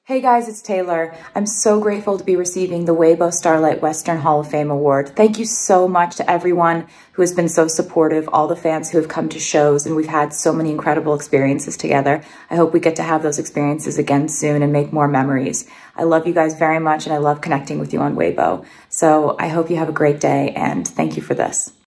Hey guys, it's Taylor. I'm so grateful to be receiving the Weibo Starlight Western Hall of Fame Award. Thank you so much to everyone who has been so supportive, all the fans who have come to shows, and we've had so many incredible experiences together. I hope we get to have those experiences again soon and make more memories. I love you guys very much, and I love connecting with you on Weibo. So I hope you have a great day, and thank you for this.